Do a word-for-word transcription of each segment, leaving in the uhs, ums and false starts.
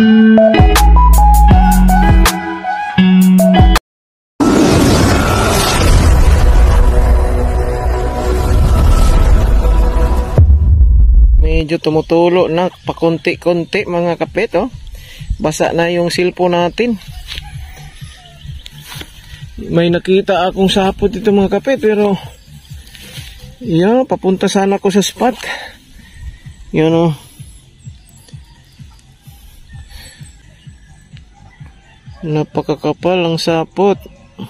Medyo tumutulo na pakunti-kunti mga kapit, oh. Basa na yung cellphone natin. May nakita akong sapot dito mga kapit, pero yan, papunta sana ako sa spot. Yan, oh. Napakakapal ang sapot.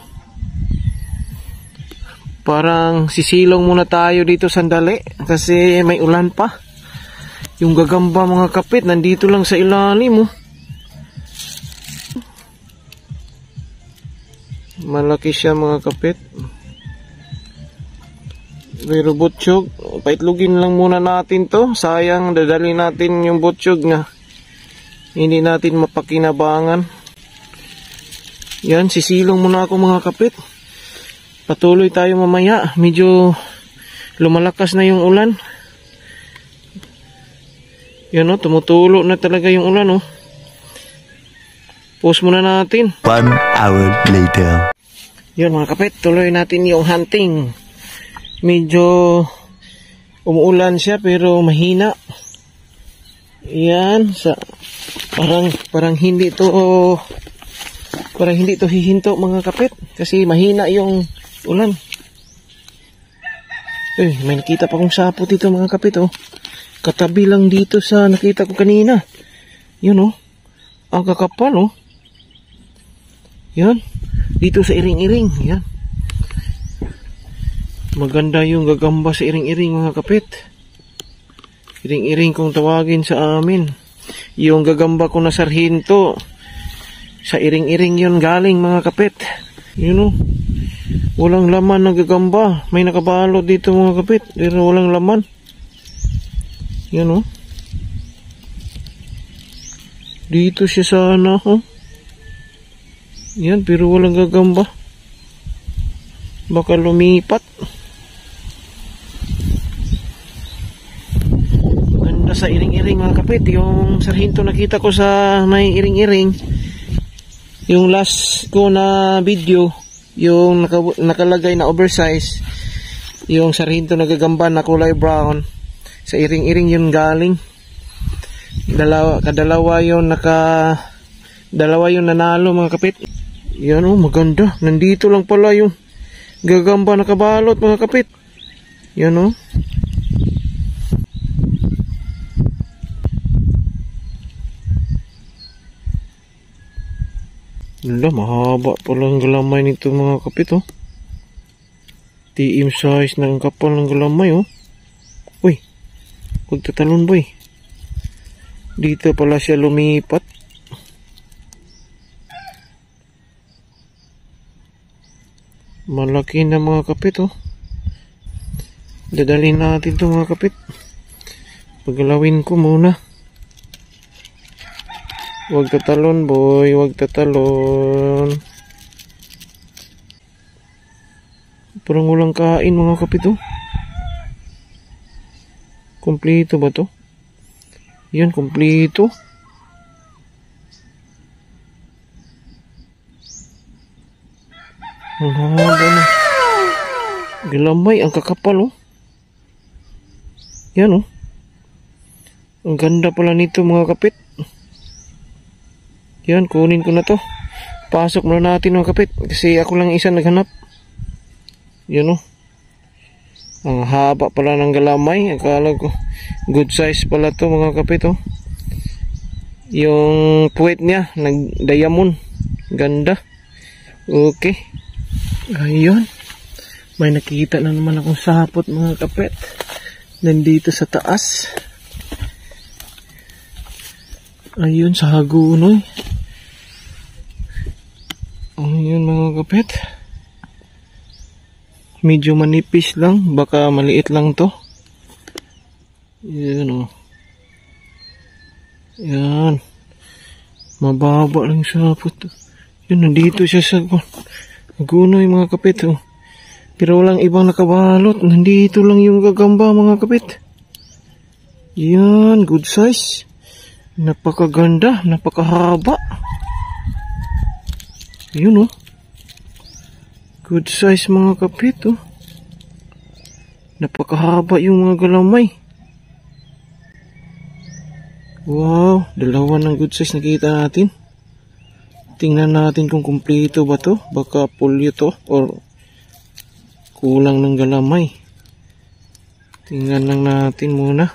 Parang sisilong muna tayo dito sandali kasi may ulan pa. Yung gagamba mga kapit nandito lang sa ilalim, oh. Malaki siya mga kapit. Pero butsyog, paitlugin lang muna natin to. Sayang, dadali natin yung butsyog nga hindi natin mapakinabangan. Yan, sisilong muna ako mga kapit. Patuloy tayo mamaya. Medyo lumalakas na yung ulan. Yan, oh, tumutulo na talaga yung ulan, oh. Pause muna natin. One hour later. Yan mga kapit, tuloy natin yung hunting. Medyo umuulan siya pero mahina. Yan, sa parang parang hindi to oh, parang hindi to hihinto mga kapit kasi mahina yung ulan. Eh, may nakita pa kong sapot dito mga kapit, oh. Katabi lang dito sa nakita ko kanina. Yun, oh. Ang kakapal, oh. Yan. Dito sa iring-iring. Yan. Maganda yung gagamba sa iring-iring mga kapit. Iring-iring kung tawagin sa amin. Yung gagamba ko na sarhinto. Sa iring-iring yun galing mga kapit. Yun, oh. Walang laman ng gagamba. May nakabalot dito mga kapit. Pero walang laman. Yan, oh. Dito siya sana, oh. Yan, pero walang gagamba. Baka lumipat. Ganda sa iring-iring mga kapit. Yung sarhinto nakita ko sa may iring-iring. Yung last ko na video, yung naka, nakalagay na oversize. Yung sarhinto na gagamba na kulay brown. Sa iring-iring yun galing. Dalawa, kadalawa yun naka dalawa yun nanalo mga kapit. Yan, oh, maganda. Nandito lang pala yung gagamba nakabalot mga kapit. Yan, oh. Wala, mahaba pala ang galamay nito mga kapit, oh. T M size ng kapal ng galamay, oh. Uy, huwag tatalon boy. Dito pala siya lumipat. Malaki na mga kapit, oh. Dadalhin natin ito mga kapit. Paggalawin ko muna. Huwag tatalon boy, huwag tatalon. Parang walang kain mga kapit, oh. Kompleto ba to? Yan, kompleto. Ang haba na. Galamay, ang kakapal, oh. Yan, oh. Ang ganda pala nito mga kapit. Yan, kunin ko na to. Pasok muna natin mga kapit. Kasi ako lang isa naghanap. Yan, oh. Ang haba pala ng galamay. Akala ko good size pala to mga kapit, oh. Yung puwet niya nag diamond. Ganda. Okay. Ayun. May nakita na naman akong sapot mga kapit. Nandito sa taas. Ayun sa hagunoy. Ayun mga kapit. Medyo manipis lang. Baka maliit lang to. Yan, oh. Yan. Mababa lang sapot. Yun, nandito siya sa hagunoy mga kapit, oh. Pero walang ibang nakabalot. Nandito lang yung gagamba mga kapit. Yan, good size. Napakaganda, napakahaba. Yun oh. Good size mga kapit oh. Napakahaba yung mga galamay. Wow, dalawa ng good size nakita natin. Tingnan natin kung kumpleto ba to. Baka pulyo to or kulang ng galamay. Tingnan lang natin muna.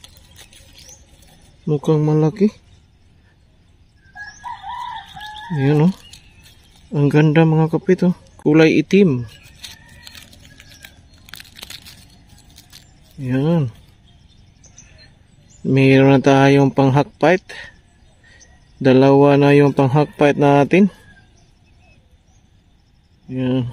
Mukhang malaki. Ayan oh. Ang ganda mga kapit oh. Kulay itim. Ayan. Mayroon na tayong pang hakpite. Dalawa na yung pang hakpite natin. Ayan.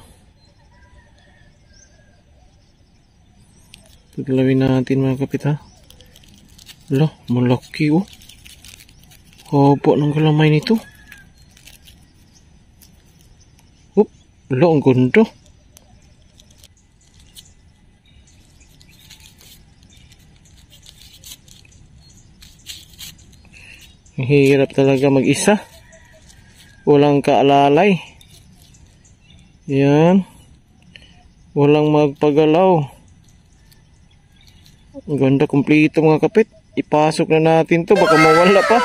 Paglawin natin mga kapit ha. Wala, malaki oh. Haba ng galamay nito. Oh, wala, ang ganda. Hirap talaga mag-isa. Walang kaalalay. Yan. Walang magpagalaw. Ang ganda, kumpleto mga kapit. Ipasok na natin to, baka mawala pa.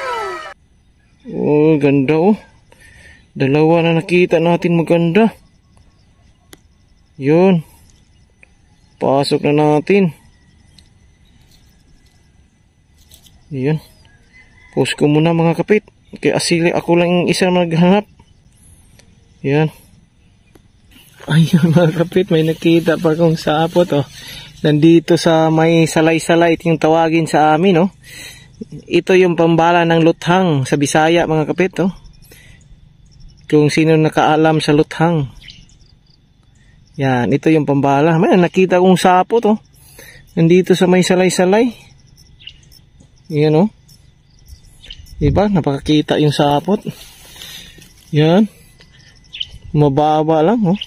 Oh, ganda oh. Dalawa na nakita natin maganda. Yun. Pasok na natin. Yun. Post ko muna mga kapit. Kaya asili ako lang yung isa maghanap. Yan. Ayun mga kapit. May nakita pa kong sapot oh. Nandito sa may salay-salay. Ito yung tawagin sa amin oh. Ito yung pambala ng luthang sa Bisaya mga kapit oh. Kung sino nakaalam sa luthang. Yan. Ito yung pambala. May nakita kong sapot oh. Nandito sa may salay-salay. Yan oh. Diba? Napakakita yung sapot. Yan. Mababa lang, oh.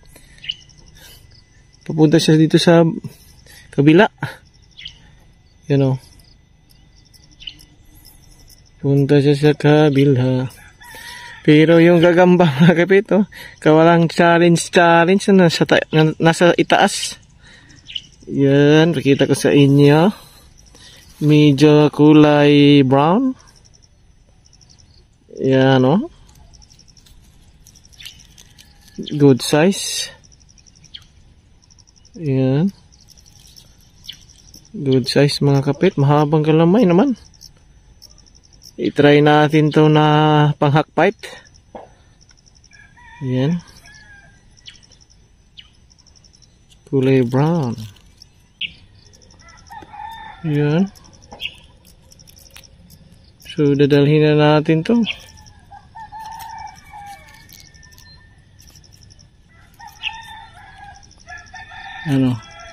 Papunta siya dito sa kabila. Yan, oh. Punta siya sa kabila. Pero yung gagamba, mga kapit, oh. Kawalang challenge-challenge na nasa, na, nasa itaas. Yan. Pakita ko sa inyo. Medyo kulay brown. Yan o. Oh. Good size. Yan. Good size mga kapit. Mahabang galamay naman. I-try natin to na pang-hakpite. Yan. Kulay brown. Yan. So, dadalhin na natin to. Ano,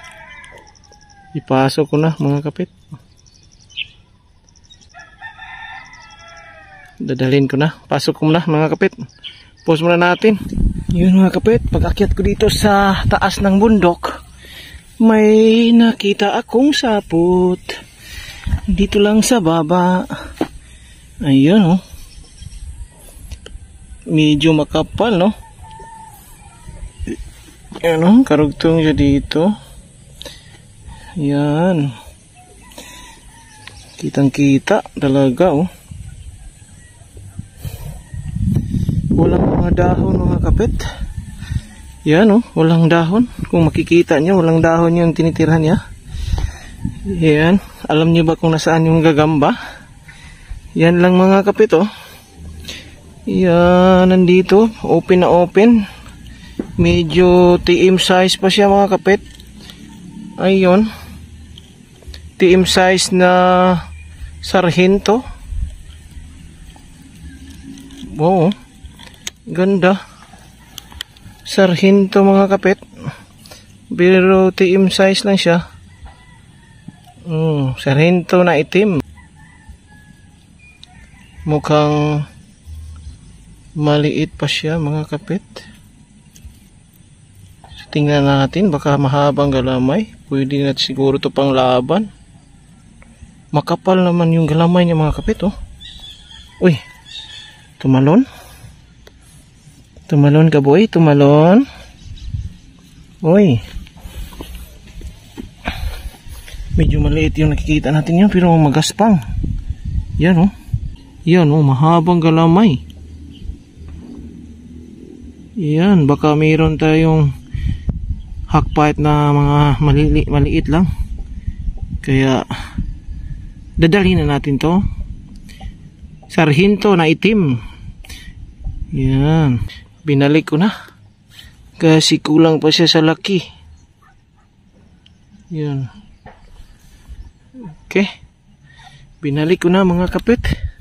ipasok ko na mga kapit. Dadalhin ko na. Pasok ko na mga kapit. Pause muna natin. Yun mga kapit, pag-akyat ko dito sa taas ng bundok, may nakita akong sapot. Dito lang sa baba. Ayun oh. Medyo makapal no. Ano, karugtong siya dito. Yan. Kitang kita talaga oh. Walang mga dahon mga kapit. Yan oh, walang dahon. Kung makikita nyo, walang dahon yung tinitirhan niya. Yan. Alam niyo ba kung nasaan yung gagamba? Yan lang mga kapit oh. Yan, nandito. Open na open. Medyo T M size pa siya mga kapit. Ayun. T M size na sarhento. Wow. Ganda. Sarhento mga kapit. Pero T M size lang siya. Mm, sarhento na itim. Mukhang maliit pa siya mga kapit. Tingnan natin, baka mahabang galamay. Pwede na siguro ito pang laban. Makapal naman yung galamay niya mga kapit, oh. Uy, tumalon. Tumalon ka, boy, tumalon. Uy. Medyo maliit yung nakikita natin yun, pero magaspang. Yan, oh. Yan, oh, mahabang galamay. Yan, baka mayroon tayong hakpait na mga malili, maliit lang. Kaya dadalhin na natin to. Sarhinto na itim. Yan, binalik ko na kasi kulang pa siya sa laki. Yan. Okay, binalik ko na mga kapit.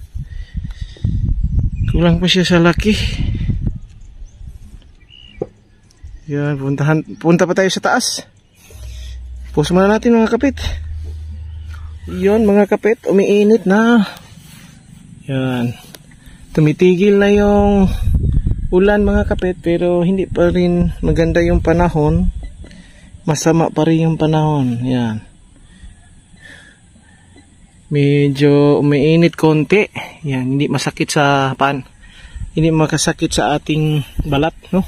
Kulang pa siya sa laki. Yan, puntahan, punta pa tayo sa taas. Pause muna natin mga kapit. Yan mga kapit, umiinit na. Yan, tumitigil na yung ulan mga kapit, pero hindi pa rin maganda yung panahon. Masama pa rin yung panahon. Yan, medyo umiinit konti. Yan, hindi masakit sa pan, hindi makasakit sa ating balat, no?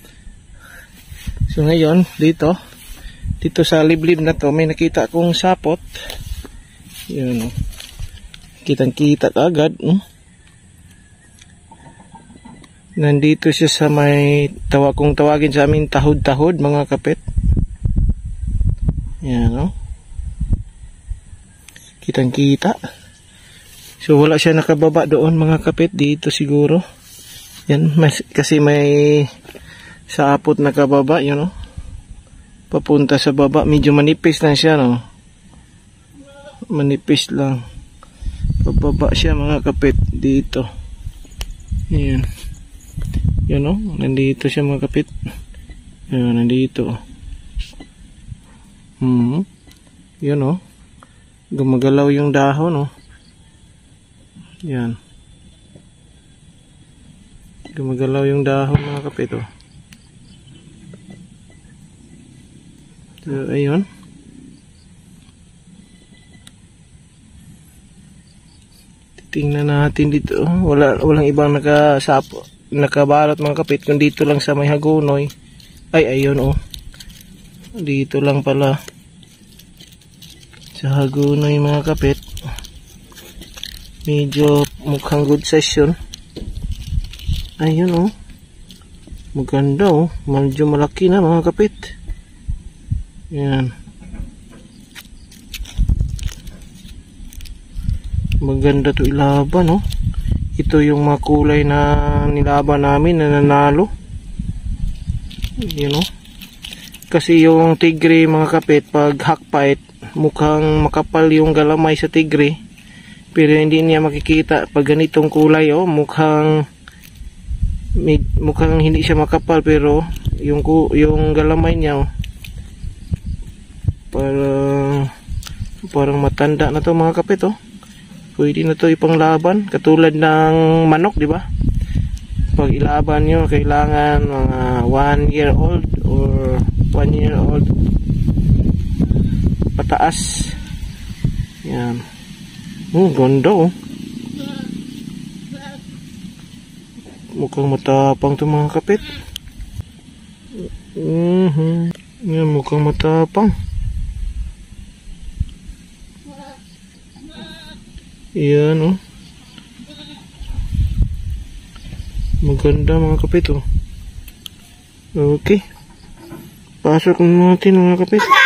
So ngayon dito dito sa liblib na to may nakita akong sapot. Yan, no? Kitang kita agad, no? Nandito siya sa may tawa kung tawagin sa amin tahod-tahod mga kapit. Yan, no? Kitang kita. So wala siya nakababa doon mga kapit, dito siguro. Yan, mas, kasi may sapot nakababa, yun, no? Papunta sa baba, medyo manipis lang siya, no? Manipis lang. Pababa siya mga kapit dito. Yan. Yan, no? Nandito siya mga kapit. Yan, nandito. Hmm. Yan, no? Gumagalaw yung dahon, no? Yan. Gumagalaw yung dahon mga kapit, oh. So, ayun. Tingnan natin dito. Wala, walang ibang nakasapo, nakabalot mga kapit. Kung dito lang sa may hagunoy. Ay, ayun, oh. Dito lang pala. Sa hagunoy mga kapit. Medyo mukhang good session. Ayun, oh. Maganda, oh. Medyo malaki na mga kapit. Yan. Maganda to ilaban, no? Ito yung mga kulay na nilaban namin na nanalo. You know? Kasi yung tigre mga kapit, pag hakpait, mukhang makapal yung galamay sa tigre. Pero hindi niya makikita pag ganitong kulay, oh, mukhang mukhang hindi siya makapal, pero yung yung galamay niya, oh, parang parang matanda na to mga kapit, oh. Pwede na to ipanglaban katulad ng manok, di ba? Pag ilaban nyo, kailangan mga one year old or one year old pataas. Yan. Oh, ganda, oh. Mukhang matapang to mga kapit. Mm-hmm. Yan, mukhang matapang. Yan, oh. Maganda mga kapit, oh. Okay. Pasok natin mga kapit.